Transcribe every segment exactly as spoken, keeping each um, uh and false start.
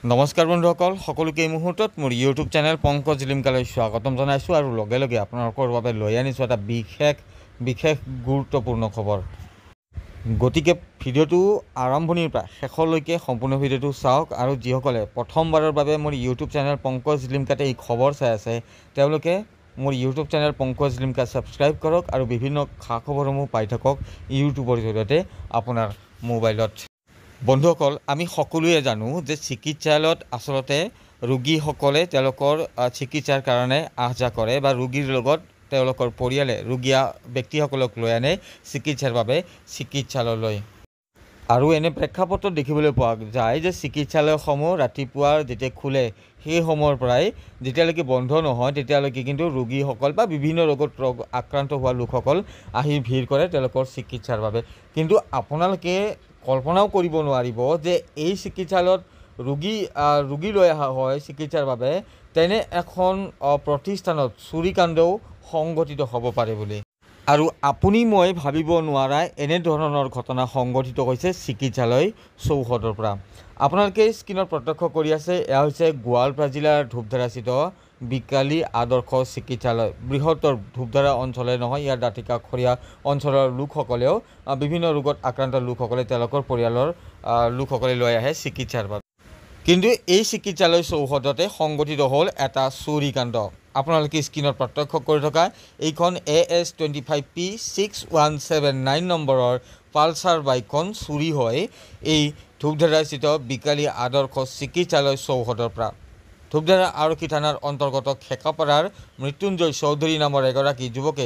নমস্কাৰ বন্ধুসকল, সকলোকে এই মুহূৰ্তত মোৰ ইউটিউব চেনেল পংকজ লিমকালৈ স্বাগতম জনাইছোঁ আৰু লগে লগে আপোনালোকৰ বাবে লৈ আনিছোঁ এটা বিশেষ বিশেষ গুৰুত্বপূৰ্ণ খবৰ। গতিকে ভিডিঅ'টো আৰম্ভণিৰ পৰা শেষলৈকে সম্পূৰ্ণ ভিডিঅ'টো চাওক আৰু যিসকলে প্ৰথমবাৰৰ বাবে মোৰ ইউটিউব চেনেল পংকজ লিমকাতে এই খবৰ চাই আছে তেওঁলোকে মোৰ YouTube channel Pankaj Limca subscribe কৰক আৰু বিভিন্ন খা খবৰসমূহ পাই থাকক ইউটিউবৰ জৰিয়তে আপোনাৰ মোবাইলত। বন্ধুসকল, আমি সকলোৱে জানো যে চিকিৎসালয়ত আচলতে ৰোগীসকলে তেওঁলোকৰ চিকিৎসাৰ কাৰণে আহ যাহ কৰে বা ৰোগীৰ লগত তেওঁলোকৰ পৰিয়ালে ৰোগীয়া ব্যক্তিসকলক লৈ আনে চিকিৎসাৰ বাবে চিকিৎসালয়লৈ। আৰু এনে প্ৰেক্ষাপটত দেখিবলৈ পোৱা যায় যে চিকিৎসালয়সমূহ ৰাতিপুৱাৰ যেতিয়া খোলে সেই সময়ৰ পৰাই যেতিয়ালৈকে বন্ধ নহয় তেতিয়ালৈকে কিন্তু ৰোগীসকল বা বিভিন্ন ৰোগত ৰোগ আক্ৰান্ত হোৱা লোকসকল আহি ভিৰ কৰে তেওঁলোকৰ চিকিৎসাৰ বাবে। কিন্তু আপোনালোকে কল্পনাও কৰিব নোৱাৰিব যে এই চিকিৎসালয়ত ৰোগী ৰোগী লৈ অহা হয় চিকিৎসাৰ বাবে, তেনে এখন প্ৰতিষ্ঠানত চুৰিকাণ্ডও সংঘটিত হ'ব পাৰে বুলি। আৰু আপুনি মই ভাবিব নোৱাৰা এনেধৰণৰ ঘটনা সংঘটিত হৈছে চিকিৎসালয় চৌহদৰ পৰা। আপোনালোকে স্ক্ৰীণত প্ৰত্যক্ষ কৰি আছে, এয়া হৈছে গোৱালপাৰা জিলাৰ ধূপধাৰাস্থিত বিকালী আদৰ্শ চিকিৎসালয়। বৃহত্তৰ ধূপধাৰা অঞ্চলে নহয়, ইয়াৰ দাঁতিকাষৰীয়া অঞ্চলৰ লোকসকলেও বিভিন্ন ৰোগত আক্ৰান্ত লোকসকলে তেওঁলোকৰ পৰিয়ালৰ লোকসকলে লৈ আহে চিকিৎসাৰ বাবে। কিন্তু এই চিকিৎসালয় চৌহদতে সংঘটিত হ'ল এটা চুৰিকাণ্ড। আপোনালোকে স্ক্ৰীণত প্ৰত্যক্ষ কৰি থকা এইখন A S twenty five P six one seven nine নম্বৰৰ পালচাৰ বাইকখন চুৰি হয় এই ধূপধাৰাস্থিত বিকালী আদৰ্শ চিকিৎসালয় চৌহদৰ পৰা। ধূপধাৰা আৰক্ষী থানাৰ অন্তৰ্গত খেকাপাৰাৰ মৃত্যুঞ্জয় চৌধুৰী নামৰ এগৰাকী যুৱকে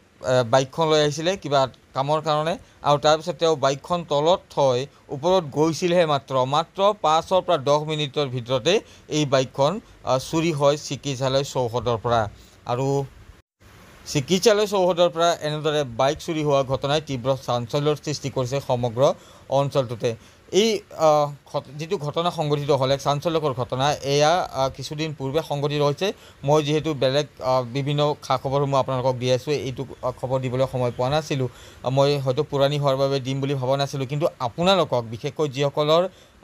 বাইকখন লৈ আহিছিলে কিবা কামৰ কাৰণে, আৰু তাৰপিছত তেওঁ বাইকখন তলত থৈ ওপৰত গৈছিলহে মাত্ৰ মাত্ৰ পাঁচৰ পৰা দহ মিনিটৰ ভিতৰতে এই বাইকখন চুৰি হয় চিকিৎসালয় চৌহদৰ পৰা। আৰু চিকিৎসালয় চৌহদৰ পৰা এনেদৰে বাইক চুৰি হোৱা ঘটনাই তীব্ৰ চাঞ্চল্যৰ সৃষ্টি কৰিছে সমগ্ৰ অঞ্চলটোতে। এই যিটো ঘটনা সংঘটিত হ'ল এক চাঞ্চল্যকৰ ঘটনা, এয়া কিছুদিন পূৰ্বে সংঘটিত হৈছে। মই যিহেতু বেলেগ বিভিন্ন খা খবৰসমূহ আপোনালোকক দি আছোঁ, এইটো খবৰ দিবলৈ সময় পোৱা নাছিলোঁ, মই হয়তো পুৰণি হোৱাৰ বাবে দিম বুলি ভবা নাছিলোঁ। কিন্তু আপোনালোকক বিশেষকৈ যিসকলৰ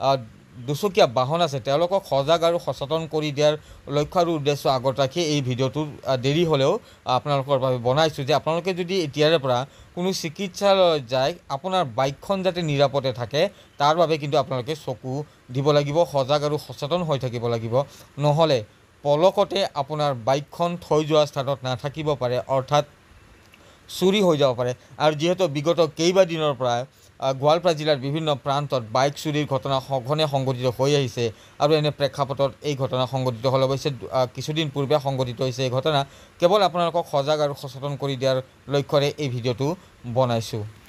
দুচকীয়া বাহন আছে তেওঁলোকক সজাগ আৰু সচেতন কৰি দিয়াৰ লক্ষ্য আৰু উদ্দেশ্য আগত ৰাখি এই ভিডিঅ'টো দেৰি হ'লেও আপোনালোকৰ বাবে বনাইছোঁ যে আপোনালোকে যদি এতিয়াৰে পৰা কোনো চিকিৎসালয়ত যায় আপোনাৰ বাইকখন যাতে নিৰাপদে থাকে তাৰ বাবে কিন্তু আপোনালোকে চকু দিব লাগিব, সজাগ আৰু সচেতন হৈ থাকিব লাগিব। নহ'লে পলকতে আপোনাৰ বাইকখন থৈ যোৱা স্থানত নাথাকিব পাৰে, অৰ্থাৎ চুৰি হৈ যাব পাৰে। আৰু যিহেতু বিগত কেইবাদিনৰ পৰা গোৱালপাৰা জিলাৰ বিভিন্ন প্ৰান্তত বাইক চুৰিৰ ঘটনা সঘনে সংঘটিত হৈ আহিছে আৰু এনে প্ৰেক্ষাপটত এই ঘটনা সংঘটিত হ'ল। অৱশ্যে কিছুদিন পূৰ্বে সংঘটিত হৈছে এই ঘটনা। কেৱল আপোনালোকক সজাগ আৰু সচেতন কৰি দিয়াৰ লক্ষ্যৰে এই ভিডিঅ'টো বনাইছোঁ।